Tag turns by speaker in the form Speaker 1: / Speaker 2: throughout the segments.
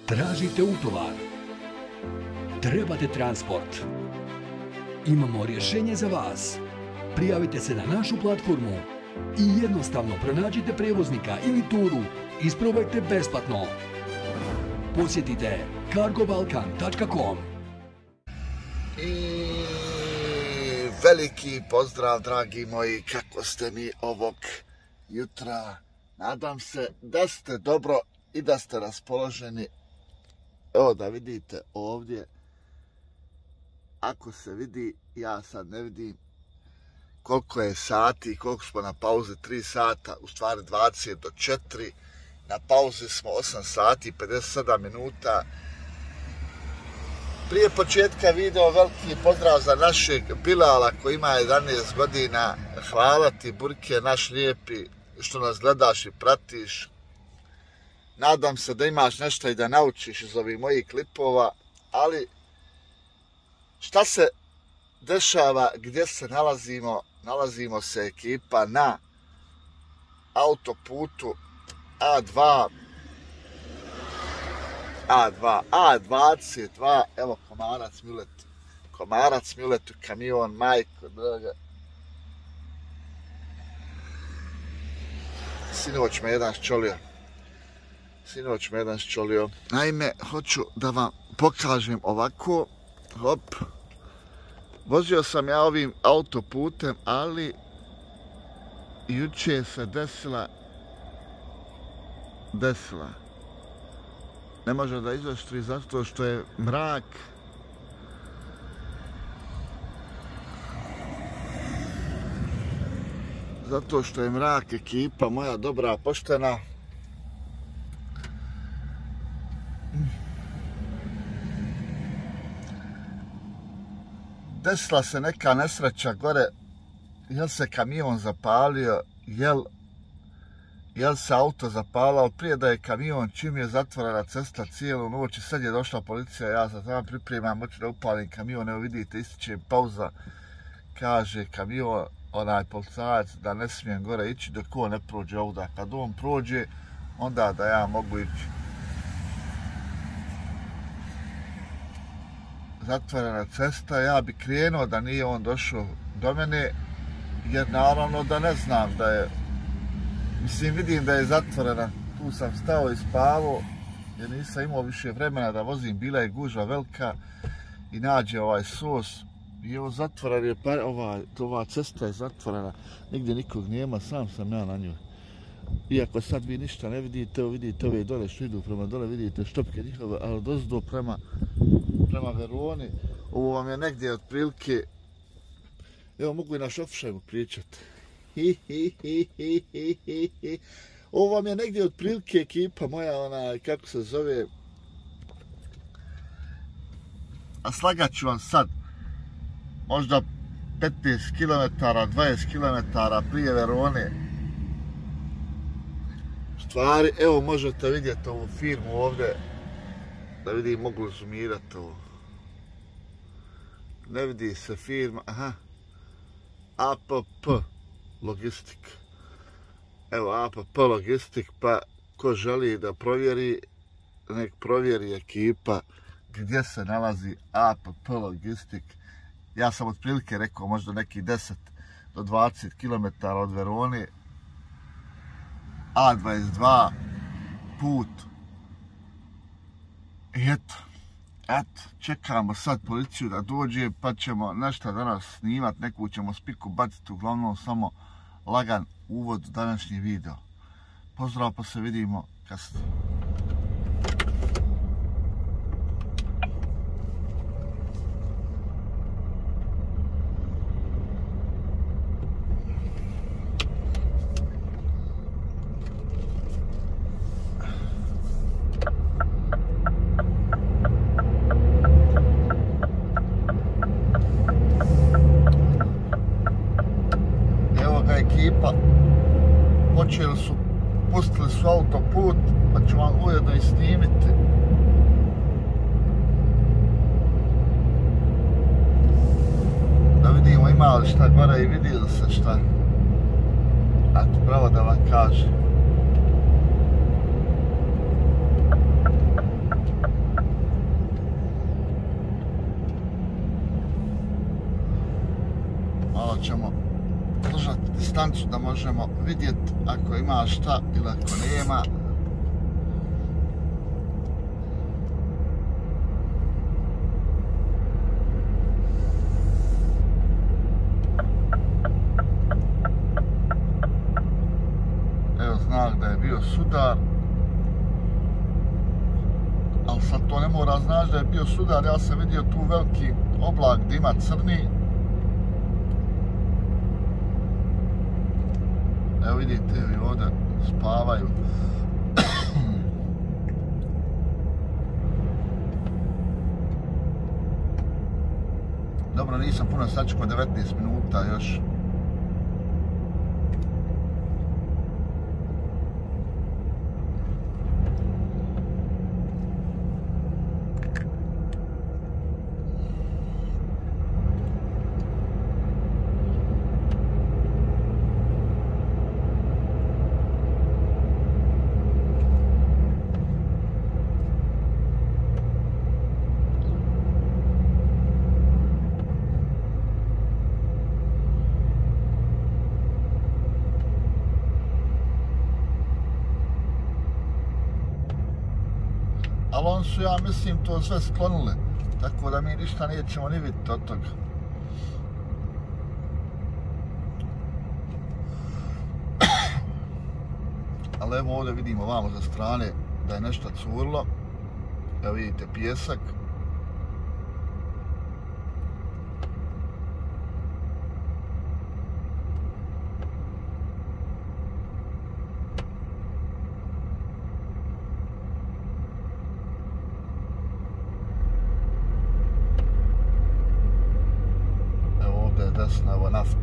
Speaker 1: Tražite utovar. Trebate transport. Imamo rješenje za vas. Prijavite se na našu platformu i jednostavno pronađite prijevoznika ili turu. Isprobajte besplatno. Posjetite cargobalkan.com.
Speaker 2: I veliki pozdrav, dragi moji, kako ste mi ovog jutra? Nadam se da ste dobro i da ste raspoloženi. Evo da vidite ovdje, ako se vidi, ja sad ne vidim koliko je sati, koliko smo na pauzi, 3 sata, u stvari 20 do 4. Na pauzi smo 8 sati i 57 minuta. Prije početka video veliki pozdrav za našeg Bilala koji ima 11 godina. Hvala ti, Burke, naš lijepi, što nas gledaš i pratiš. Nadam se da imaš nešto i da naučiš iz ovih mojih klipova, ali šta se dešava, gdje se nalazimo? Nalazimo se ekipa na autoputu A22, evo Komarac Miletu, kamion, majko, draga. Sinoć me jedan ščolio. Naime, hoću da vam pokažem ovako, hop. Vozio sam ja ovim autoputem, ali juče se desila. Ne može da izoštri zato što je mrak. Zato što je mrak, ekipa moja dobra, poštena. Desila se neka nesreća gore, jel se kamion zapalio, jel se auto zapalao, prije da je kamion, čim je zatvorena cesta cijelu noć i sad je došla policija, ja se tamo pripremam, hoću da upalim kamion, evo vidite, ističe pauza, kaže kamion, onaj policajac da ne smijem gore ići dok on ne prođe ovdje, kad on prođe, onda da ja mogu ići. Zatvorena cesta, ja bi krenuo da nije on došao do mene, jer naravno da ne znam da je, mislim vidim da je zatvorena, tu sam stao i spavao, jer nisam imao više vremena da vozim, bila je gužva velika i nađe ovaj sos i evo zatvoren je, ova cesta je zatvorena, nigdje nikog nema, sam sam ja na njoj. Iako sad vi ništa ne vidite, vidite ove dole što idu prema dole, vidite štopke njihove, ali dozdo prema Veroni. Ovo vam je negdje otprilike, evo mogu i na šofšajmu pričati. Ovo vam je negdje otprilike ekipa moja, ona, kako se zove, a slagat ću vam sad, možda 15 km, 20 km prije Verone. Stvari, evo možete vidjeti ovu firmu ovdje, da vidim, mogu zoomirati ovo. Ne vidi se firma, aha, APP Logistik. Evo APP Logistik, pa ko želi da provjeri, nek provjeri ekipa gdje se nalazi APP Logistik. Ja sam otprilike rekao možda neki 10 do 20 km od Verone. A22 put. I eto, čekamo sad policiju da dođe, pa ćemo nešto danas snimat, neku ćemo spiku baciti, uglavnom samo lagan uvod u današnji video. Pozdrav, pa se vidimo kasnije. Ekipa pustili su autoput, pa ću vam ujedno i snimiti. Da vidimo ima li šta gore i vidi li se šta. Eto, pravo da vam kažem. distancu da možemo vidjeti ako ima šta ili ako nema. Evo znak da je bio sudar. Ali sad to ne mora znači da je bio sudar, ja sam vidio tu veliki oblak dima crni. Evo vidite, evi ovdje spavaju. Dobro, nisam puno sačekao, 19 minuta još. Ali on su, ja mislim, to sve sklonili, tako da mi ništa nećemo ni vidjeti od toga. Ali evo ovdje vidimo vamo za strane da je nešto curlo. Evo vidite pijesak. Desno, evo nafte.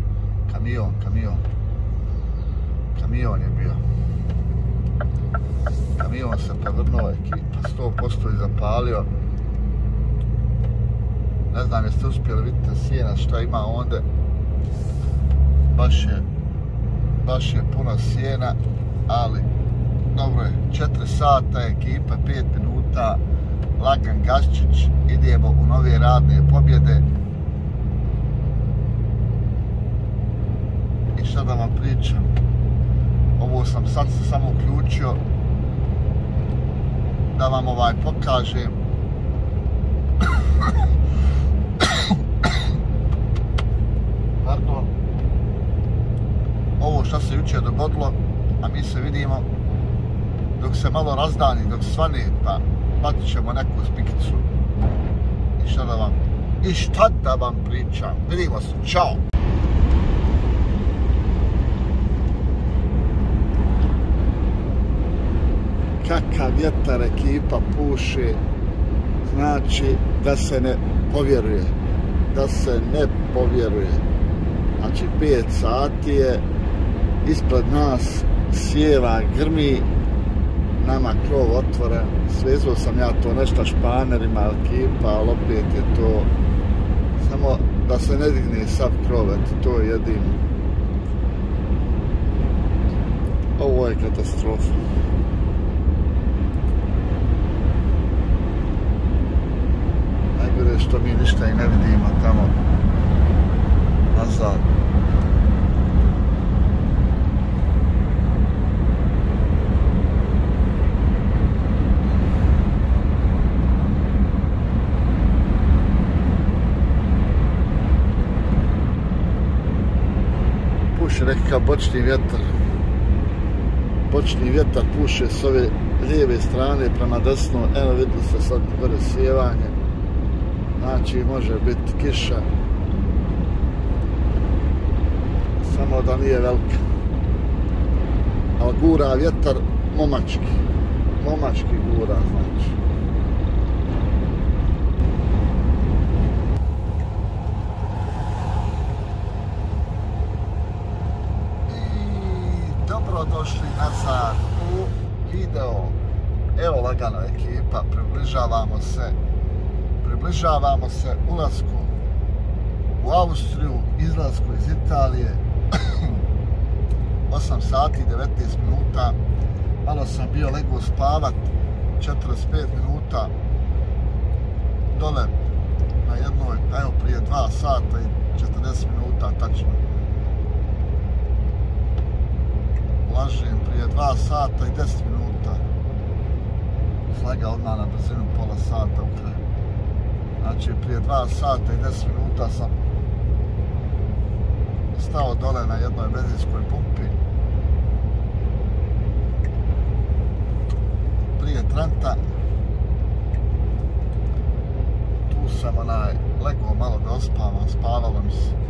Speaker 2: Kamion je bio. Kamion se prevrnuo, ekipa 100% je zapalio. Ne znam jeste uspjeli vidite sjena šta ima onda. Baš je puno sjena, ali dobro je, 4 sata ekipa, 5 minuta, lagan gaščić, idemo u nove radne pobjede. I šta da vam pričam, ovo sam sad se samo uključio da vam pokažem pardon, ovo što se jučer dogodilo, a mi se vidimo dok se malo razdani, dok svane, pa batit ćemo neku spikicu i šta da vam pričam. Vidimo se, čao! Kakav vjetar ekipa puše, znači da se ne povjeruje, Znači 5 sati je, ispred nas sjeva, grmi, nama krov otvoren, svezao sam ja to nešto španerima ekipa, ali opet je to, samo da se ne digne sav krovet, to je jedino. Ovo je katastrofa. Najgore što mi ništa i ne vidimo tamo nazad. Puše nekakav bočni vjetar. Bočni vjetar puše s ove lijeve strane prema desno. Evo vidite se sad gore sjevanje. Znači može biti kiša. Samo da nije velika. Ali gura vjetar momački. Momački gura znači. Došli nazad u video. Evo lagano ekipa, približavamo se ulasku u Austriju, izlasku iz Italije. 8 sati 19 minuta. Malo sam bio legao spavat 45 minuta dole na jednoj, evo prije 2 sata i 40 minuta tačno. lažem, prije 2 sata i 10 minuta. Slegao odmah na brzinu pola sata u kraju. Znači prije 2 sata i 10 minuta sam stao dole na jednoj benzinskoj pumpi prije Trenta. Tu sam legao malo da ospavam, spavalo mi se.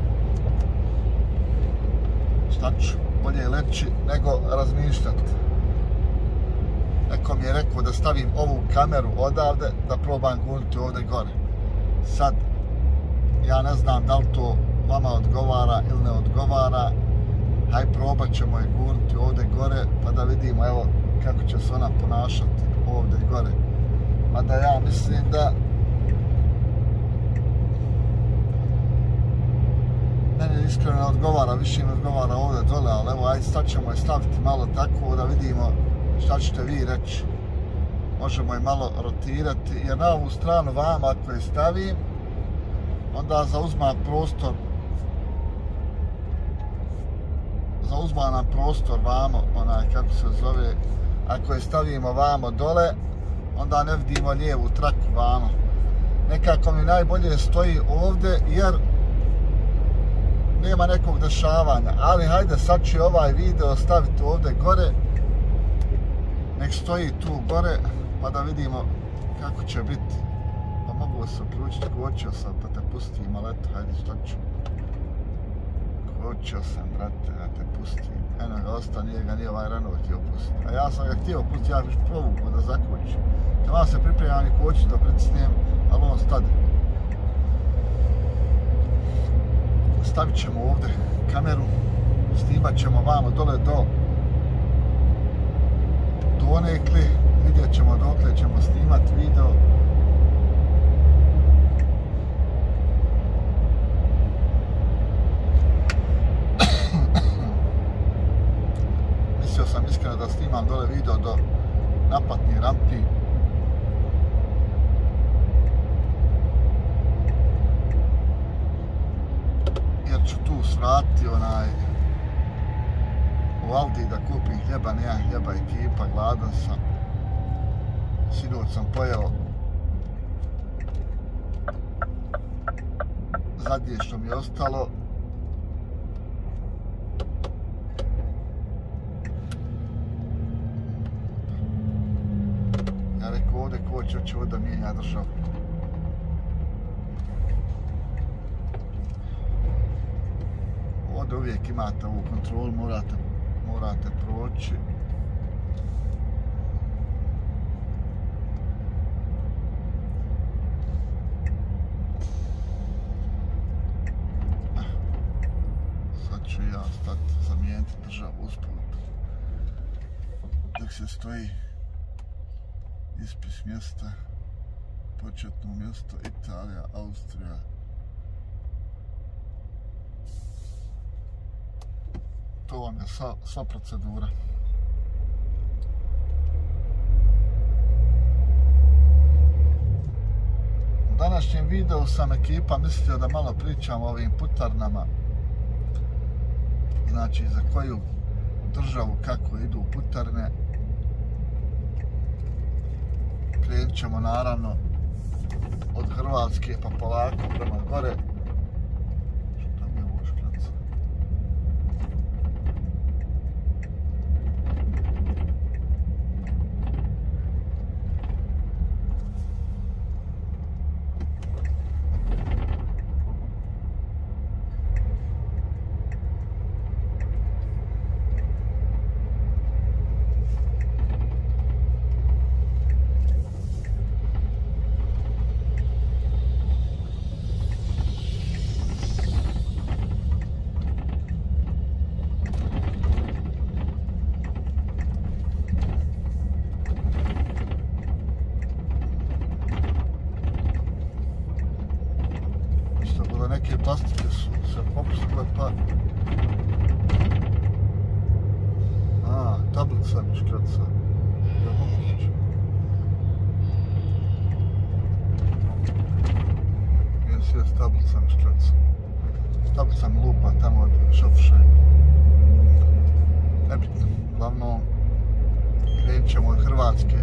Speaker 2: Šta ću, bolje leći nego razmišljati. Neko mi je rekao da stavim ovu kameru odavde, da probam gurnuti ovdje gore. Sad, ja ne znam da li to vama odgovara ili ne odgovara. Haj probat ćemo je gurnuti ovdje gore, pa da vidimo evo kako će se ona ponašati ovdje gore. Mada ja mislim da meni iskreno ne odgovara, više mi odgovara ovdje dole, ali evo ajde sad ćemo je staviti malo tako da vidimo šta ćete vi reći. Možemo je malo rotirati, jer na ovu stranu vama ako je stavim, onda zauzma nam prostor vamo, onaj kako se zove, ako je stavimo vamo dole, onda ne vidimo lijevu traku vamo. Nekako mi najbolje stoji ovdje, jer nema nekog dešavanja, ali hajde sad ću ovaj video staviti ovdje gore, nek stoji tu gore, pa da vidimo kako će biti. Pa mogu se uključiti, kočio sam da te pustim, ali eto, hajde šta ću. Kočio sam, brate, da te pustim. Eno ga osta, nije ovaj Renault htio pustiti. A ja sam ga htio pustiti, ja bih provukao da zakočim. Nema se pripremam i kočiti da pritisnem, ali on stade. Stavit ćemo ovdje kameru, snimat ćemo vamo dole do donekli, vidjet ćemo dokle ćemo snimat video. Mislio sam iskreno da snimam dole video do naplatnih rampi. Jer ću tu svrati u Aldi da kupim hljeba, nemam hljeba i kipa, gladan sam. Sinoć sam pojeo zadnje što mi je ostalo. Ja rekao ovdje ko će ovdje mijenja državu. Ovdje uvijek imate ovu kontrolu, morate proći. Sad ću ja stati, zamijeniti državu usput. Dok se stoji ispis mjesta, početno mjesto Italija, Austrija. To vam je sva procedura. U današnjem videu sam ekipa mislio da malo pričam o ovim putarnama. Znači za koju državu kako idu putarne. Krenut ćemo naravno od Hrvatske pa polako prema gore. Neke plastike su se popustile pa... tablica mi škraca. Da moguće. Jes, tablica mi škraca. Tablica mi lupa tamo od šofušajna. nebitno. Uglavnom, krenut ćemo od Hrvatske.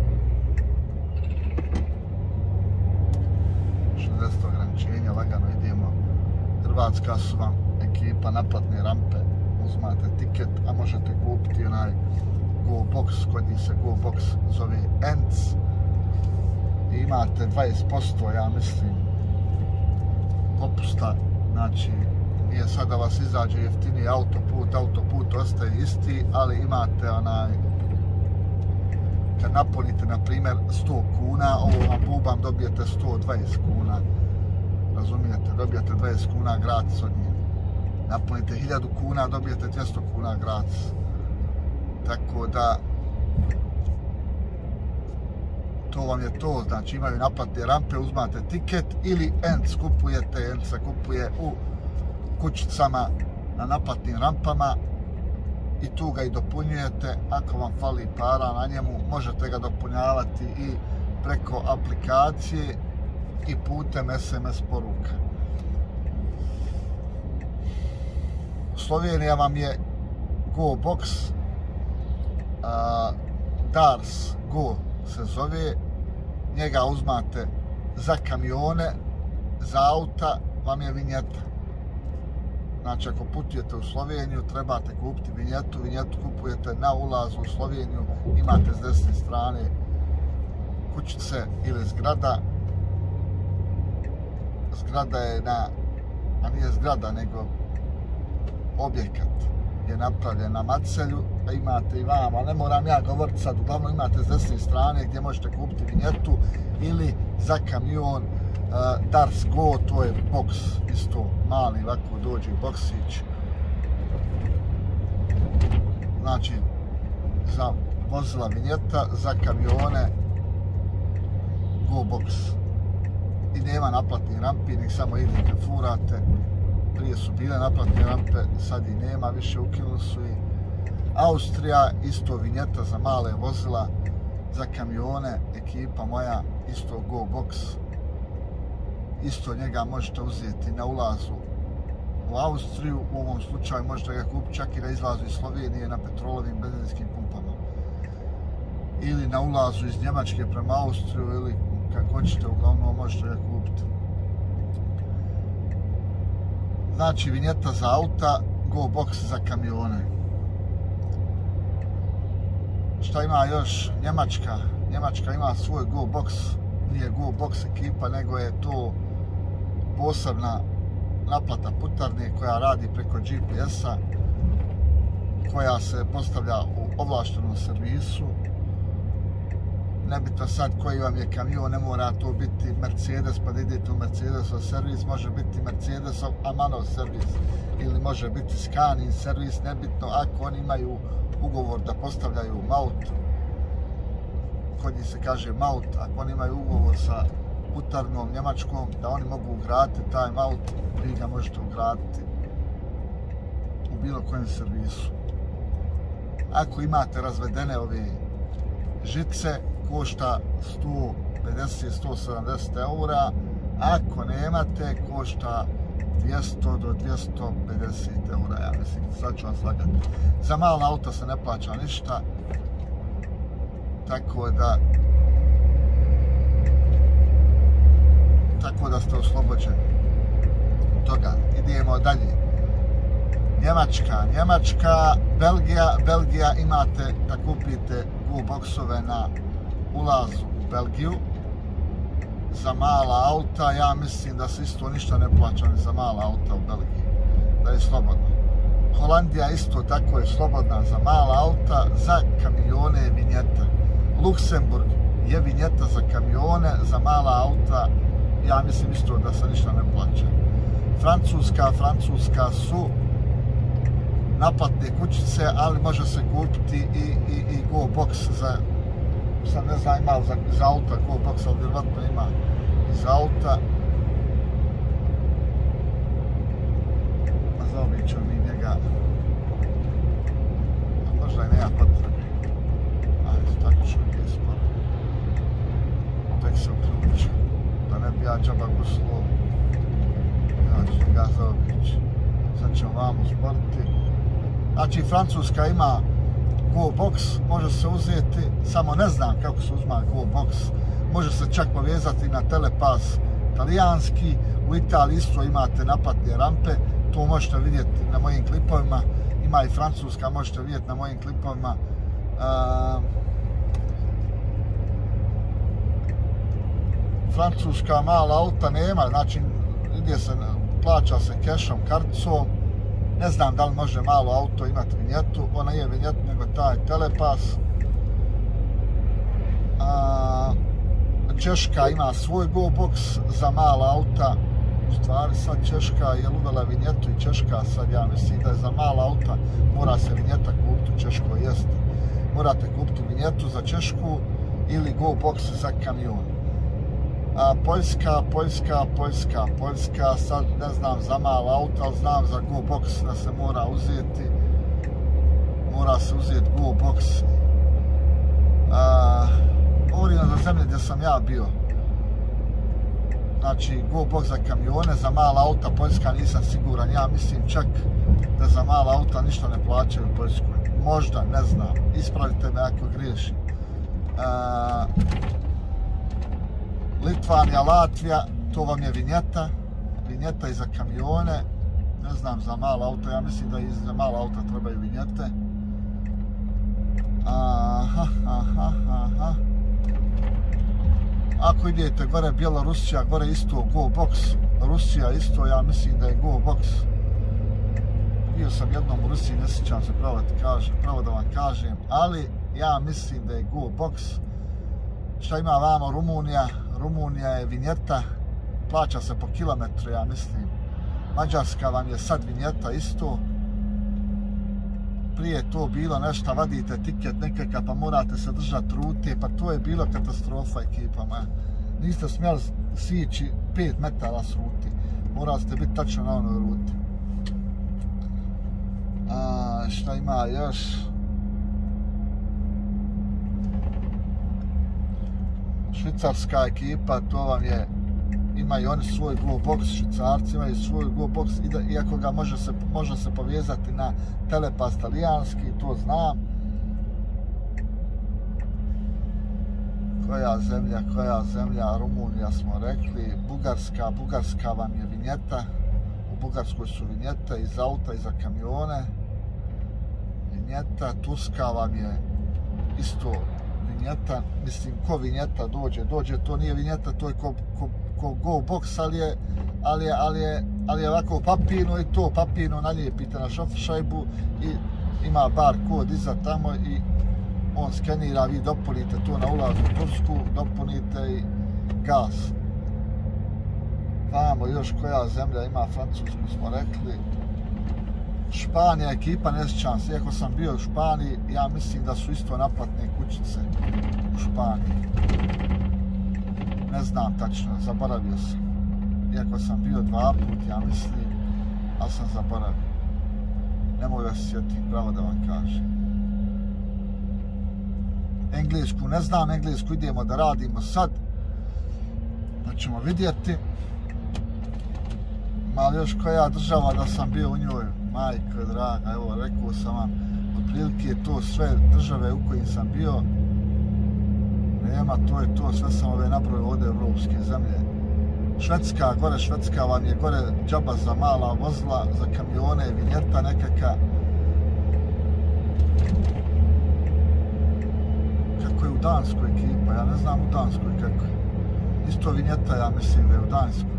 Speaker 2: 60 ograničenja, lagano idemo. Hrvatska su vam ekipa naplatne rampe. Uzmate tiket, a možete kupiti onaj Go Box, kod njih se Go Box zove ENC. I imate 20%, ja mislim, popusta. Znači, nije sad da vas izađe jeftiniji autoput ostaje isti, ali imate onaj, kad napunite na primjer 100 kuna, ovo vam bubam dobijete 120 kuna. Razumijete, dobijete 20 kuna gratis od njih. Napunite 1000 kuna, dobijete 200 kuna gratis. Tako da, to vam je to, znači imaju naplatne rampe, uzmate tiket ili ENC kupujete, ENC se kupuje u kućicama na naplatnim rampama i tu ga i dopunjujete. Ako vam fali para na njemu, možete ga dopunjavati i preko aplikacije i putem SMS poruka. Slovenija vam je Go Box, Dars Go se zove, njega uzmate za kamione, za auta vam je vinjeta. Znači, ako putujete u Sloveniju, trebate kupiti vinjetu. Vinjetu kupujete na ulazu u Sloveniju, imate s desne strane kućice ili zgrada. Zgrada je a nije zgrada, nego objekat je napravljen na Macelju, a imate i vama, ne moram ja govoriti sad, uglavnom imate s desne strane gdje možete kupiti vinjetu ili za kamion Dars Go, to je boks, isto mali, ovako dođe boksić. Znači, za vozila vinjeta, za kamione Go Box. I nema naplatnih rampi, nek samo idete, furate. Prije su bile naplatne rampe, sad i nema, više ukinuli su i. Austrija, isto vinjeta za male vozila, za kamione, ekipa moja, isto Go Box. Isto njega možete uzeti na ulazu u Austriju, u ovom slučaju možete ga kupiti čak i na izlazu iz Slovenije na petrolovim benzinskim pumpama. Ili na ulazu iz Njemačke prema Austriju, ili kako hoćete, uglavnom možete ga kupiti. Znači, vinjeta za auta, Go Box za kamione. Šta ima još? Njemačka. Njemačka ima svoj Go Box. Nije Go Box ekipa, nego je to posebna naplata putarne koja radi preko GPS-a, koja se postavlja u ovlaštenom servisu. Nebitno sad koji vam je kamion, ne mora to biti Mercedes pa da idete u Mercedesov servis, može biti Mercedesov Amanov servis ili može biti Scania servis, nebitno, ako oni imaju ugovor da postavljaju maut, kod njih se kaže maut, ako oni imaju ugovor sa putarnom njemačkom da oni mogu ugraditi taj maut, vi ga možete ugraditi u bilo kojem servisu. Ako imate razvedene ove žice, košta 150-170 eura, ako nemate, košta 200 do 250 eura, ja mislim, sad ću vam slagati. Za mala auta se ne plaća ništa, tako da ste oslobođeni toga. Idemo dalje. Njemačka, Belgija imate da kupite Go Boxove na ulazu u Belgiju. Za mala auta, ja mislim da se isto ništa ne plaća ni za mala auta u Belgiji, da je slobodno. Holandija isto tako je slobodna za mala auta, za kamione je vinjeta. Luksemburg je vinjeta za kamione, za mala auta, ja mislim isto da se ništa ne plaća. Francuska su naplatne kućice, ali može se kupiti i Go Box za, sad ne znam ima za auta Go Box, ali vjerovatno ima i za auta. A zaobit ćemo mi njega, a možda i nema potrebe. Ajde, tako ću mi sporo. Tek se uključu, da ne bi ja džaba guslo. Ja ću ga zaobići. Sad ćemo vam usporiti. Znači, Francuska ima Go Box, može se uzeti, samo ne znam kako se uzma Go Box, može se čak povezati na Telepass talijanski, u Italiji isto imate naplatne rampe, to možete vidjeti na mojim klipovima, ima i Francuska, možete vidjeti na mojim klipovima. Francuska mala auta nema, znači ide se, plaća se kešom, karticom. Ne znam da li može malo auto imati vinjetu, ona je vinjetu nego taj Telepass. Češka ima svoj Go Box za mala auta, u stvari sad Češka je uvela vinjetu i Češka sad, ja mislim da je za mala auta mora se vinjeta kupiti u Češkoj, jeste. Morate kupiti vinjetu za Češku ili Go Box za kamion. Poljska, sad ne znam za mala auta, ali znam za Go Box da se mora uzeti. Mora se uzeti Go Box. Govorim za zemlje gdje sam ja bio. Znači, Go Box za kamione, za mala auta, Poljska nisam siguran. Ja mislim čak da za mala auta ništa ne plaćaju u Poljskoj. Možda, ne znam. Ispravite me ako griješim. Litvanija, Latvija, to vam je vinjeta. Vinjeta i za kamione. Ne znam za mala auta, ja mislim da i za mala auta trebaju vinjete. Ako idete gore Bjelorusija, gore isto Go Box. Rusija isto, ja mislim da je Go Box. Bio sam jednom u Rusiji, ne sjećam se pravo da vam kažem, ali ja mislim da je Go Box. Šta ima vamo Rumunija? Rumunija je vinjeta, plaća se po kilometru, ja mislim. Mađarska vam je sad vinjeta isto. Prije to bilo nešto, vadite tiket nekakav pa morate se držati rute, pa to je bilo katastrofa ekipama. Niste smjeli sići 5 metara s ruti, morate biti tačno na onoj ruti. Šta ima još? Švicarska ekipa, to vam je, imaju oni svoj Go Box, Švicarci imaju svoj Go Box, iako ga može se povezati na Telepass talijanski, to znam. Koja zemlja, Rumunija smo rekli, Bugarska vam je vinjeta, u Bugarskoj su vinjete i za auta i za kamione. Vinjeta, Turska vam je isto vinjeta, mislim ko vinjeta dođe, to nije vinjeta, to je ko Go Box, ali je ovako papirno i to papirno nalijepite na šajbu i ima bar kod iza tamo i on skenira, vi dopunite to na ulazu u Tursku, dopunite i gas. Vamo još koja zemlja ima, Francusku smo rekli. Španija ekipa, ne sjećam se, iako sam bio u Španiji, ja mislim da su isto naplatne kućice u Španiji. Ne znam tačno, zaboravio sam. Iako sam bio 2 put, ja mislim, ali sam zaboravio. Ne mogu da se sjetim, pravo da vam kažem. Englesku ne znam, englesku idemo da radimo sad. Pa ćemo vidjeti. Mali još koja država da sam bio u njoj, majko draga, evo rekao sam vam, otprilike to sve države u kojim sam bio, nema, to je to, sve sam ove nabrojio ovdje evropske zemlje. Švedska vam je gore džaba za mala vozila, za kamione, vinjeta nekaka. Kako je u Danskoj ekipa, ja ne znam u Danskoj kako je. Isto vinjeta, ja mislim da je u Danskoj.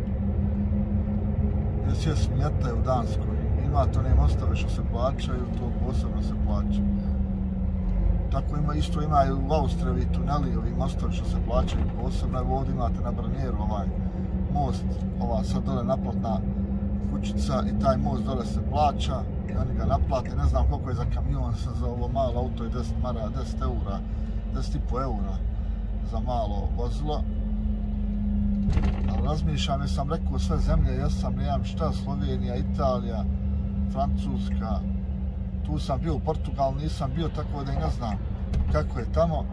Speaker 2: Sjes vinjeta je u Danskoj. Imate one mostove što se plaćaju, to posebno se plaća. Tako isto imaju u Austriji tuneli, ovi mostovi što se plaćaju posebno. Evo ovdje imate na Brnjeru ovaj most, ova sad dole naplatna kućica i taj most dole se plaća i oni ga naplate. Ne znam koliko je za kamion, za ovo malo auto je 10 eura, 10,5 eura za malo vozilo. Ali razmišljam, jer sam rekao sve zemlje, jesam, nemam šta, Slovenija, Italija, Francuska, tu sam bio, u Portugalu nisam bio, tako da i ne znam kako je tamo.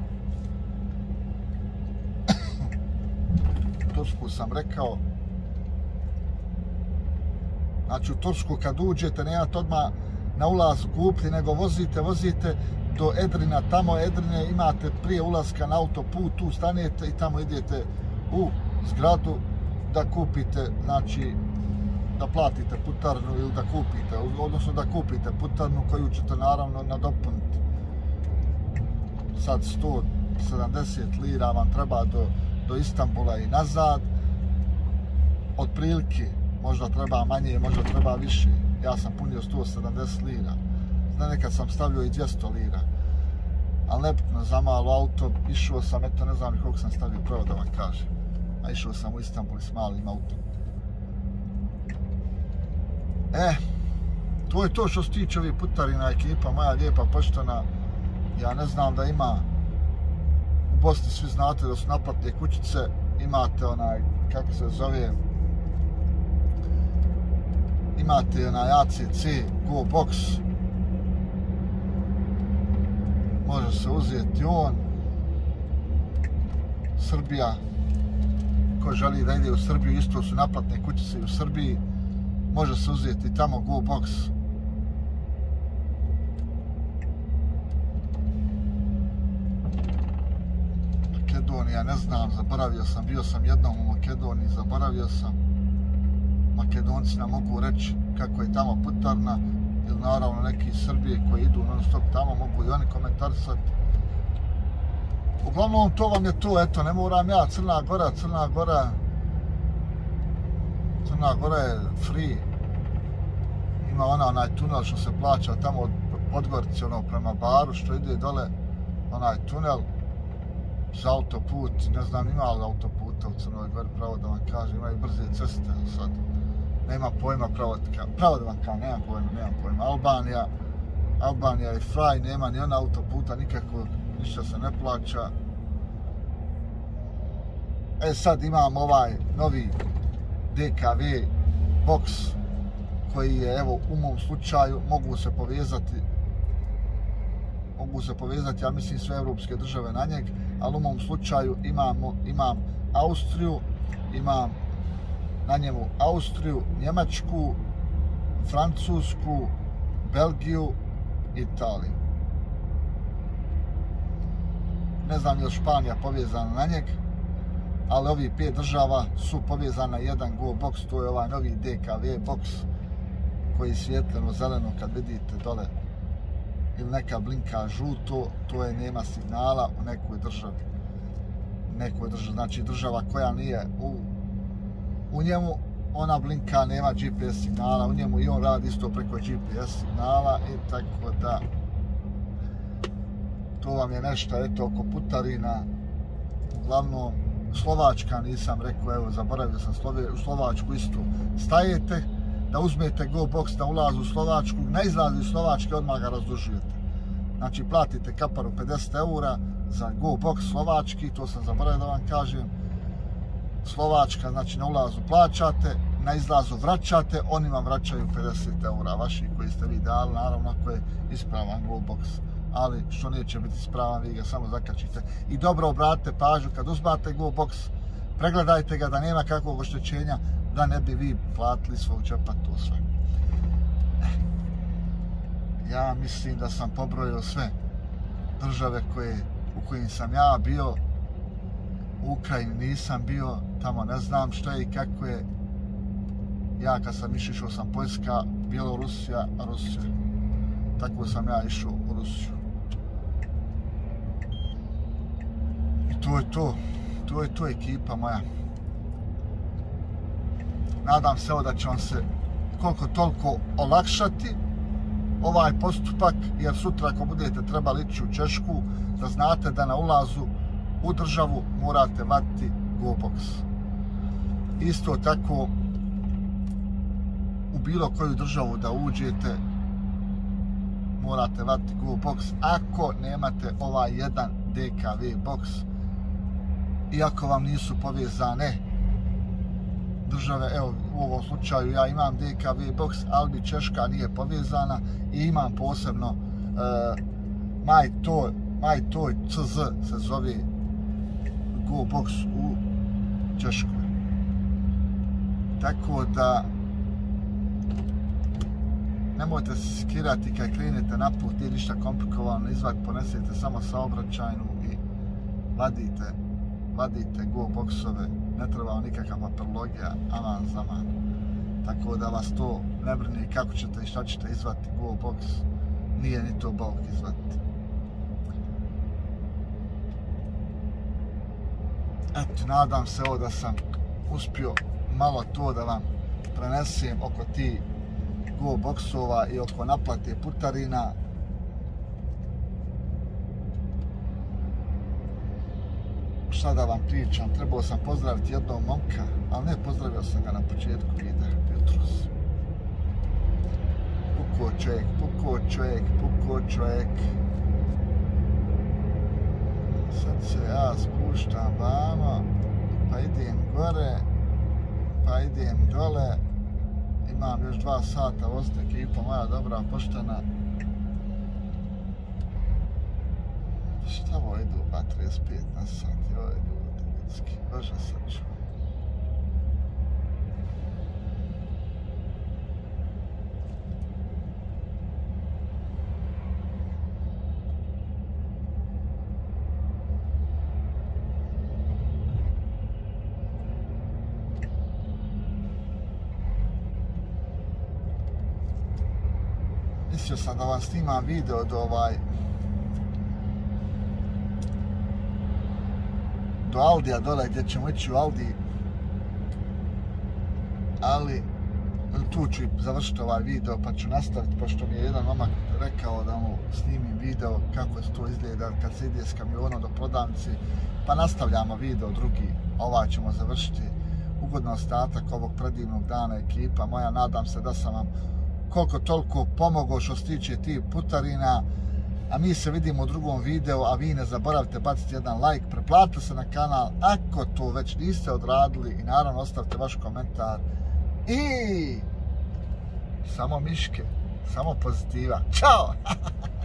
Speaker 2: Tursku sam rekao. Znači u Tursku kad uđete, nemate odmah na ulazu kupili, nego vozite do Edrina, tamo Edrine imate prije ulaska na autoput, tu stanete i tamo idete u zgradu da kupite, znači da platite putarnu ili da kupite, odnosno da kupite putarnu koju ćete naravno nadopuniti. Sad 170 lira vam treba do Istanbula i nazad. Otprilike, možda treba manje, možda treba više. Ja sam punio 170 lira. Nekad sam stavljao i 200 lira. Ali nebitno, za malo auto, išao sam, eto ne znam koliko sam stavio, pravo da vam kažem. A išao sam u Istanbul s malim autom. To je to što se tiče ovih putarina, ekipa moja lijepa, poštena. Ja ne znam da ima, u Bosni svi znate da su naplatne kućice, imate onaj, kako se zove, imate onaj ACC Go Box, može se uzeti on, Srbija, ko želi da ide u Srbiju, isto su naplatne kućice u Srbiji, može se uzeti tamo Go Box. Makedonija, ne znam, zaboravio sam, bio sam jednom u Makedoniji, zaboravio sam. Makedonci nam mogu reći kako je tamo putarna, ili naravno neki iz Srbije koji idu non stop tamo, mogu i oni komentarisati. Uglavnom, to vam je to, eto, ne moram ja, Crna Gora je free. Ima onaj tunel što se plaća tamo od Podgorice, prema Baru, što ide dole, onaj tunel za autoput, ne znam ima li autoputa u Crnoj Gori, pravo da vam kažem, imaju brze ceste sad. Nema pojma pravo da vam kažem, nemam pojma. Albanija je fraj, nema ni ona autoputa nikakvog, ništa se ne plaća. Sad imam ovaj novi DKV box koji je, evo, u mom slučaju, mogu se povezati, ja mislim, sve evropske države na njeg, ali u mom slučaju imam Austriju, imam na njemu Austriju, Njemačku, Francusku, Belgiju, Italiju. Ne znam je li Španija povezana na njeg, ali ovi 5 država su povezana na jedan Go Box, to je ovaj novi DKV box koji svjetleno zeleno kad vidite dole ili neka blinka žuto, to je nema signala u nekoj državi. Znači država koja nije u njemu, ona blinka, nema GPS signala u njemu i on radi isto preko GPS signala i tako da to vam je nešto, eto, oko putarina. Uglavnom, Slovačka nisam rekao, evo, zaboravio sam u Slovačku isto. Stajete da uzmete Go Box na ulazu u Slovačku, na izlazu iz Slovačke odmah ga razdužujete. Znači, platite kaparu 50 eura za Go Box slovački, to sam zaboravio da vam kažem. Slovačka, znači na ulazu plaćate, na izlazu vraćate, oni vam vraćaju 50 eura vaši koji ste vi dali, naravno ako je ispravan Go Box. Ali što neće biti ispravan, vi ga samo zakačite. I dobro obratite pažnju, kad uzmate Go Box, pregledajte ga da nema kakvog oštećenja, da ne bi vi platili svog džepa to sve. Ja mislim da sam pobrojio sve države u kojim sam ja bio. U Ukrajini nisam bio, tamo ne znam šta je i kako je. Ja kad sam išao sam Poljska, Bjelorusija, Rusija. Tako sam ja išao u Rusiju. I to je to ekipa moja. Nadam se da će vam se koliko toliko olakšati ovaj postupak, jer sutra ako budete trebali ići u Češku, da znate da na ulazu u državu morate vatiti Go Box. Isto tako, u bilo koju državu da uđete, morate vatiti Go Box ako nemate ovaj jedan DKV box, iako vam nisu povezane države. Evo, u ovom slučaju ja imam DKV box, ali mi Češka nije povezana i imam posebno MyToy CZ se zove Go Box u Češkoj. Tako da nemojte se skirati kad krenete na put, nije ništa komplikovano, izvad ponesete samo saobraćajnu i vadite go boksove, ne treba vam nikakva papirologija, aman zaman. Tako da vas to ne brini kako ćete i šta ćete izvati go boks, nije ni to bauk izvati. Eto, nadam se ovo da sam uspio malo to da vam prenesem oko ti go boksova i oko naplate putarina. Šta da vam pričam, trebao sam pozdraviti jednog momka, ali ne, pozdravio sam ga na početku videa, jutros. Pukao čovjek. Sad se ja spuštam vamo, pa idem gore, pa idem dole. Imam još 2 sata voziti, ekipa moja dobra, poštena. Šta ovo idu, 35 na sat, joj ljudi, ljudski, bože sačuvaj. Mislio sam da vam snimam video do Aldija dole gdje ćemo ići u Aldi, ali tu ću završiti ovaj video pa ću nastaviti, pošto mi je jedan momak rekao da mu snimim video kako to izgleda kad se ide s kamionom do prodavnice, pa nastavljamo video drugi, ovaj ćemo završiti. Ugodno ostatak ovog predivnog dana, ekipa moja, nadam se da sam vam koliko toliko pomogao što se tiče tih putarina, a mi se vidimo u drugom videu, a vi ne zaboravite baciti jedan like, preplatite se na kanal ako to već niste odradili i naravno ostavite vaš komentar i samo miške, samo pozitiva. Ćao!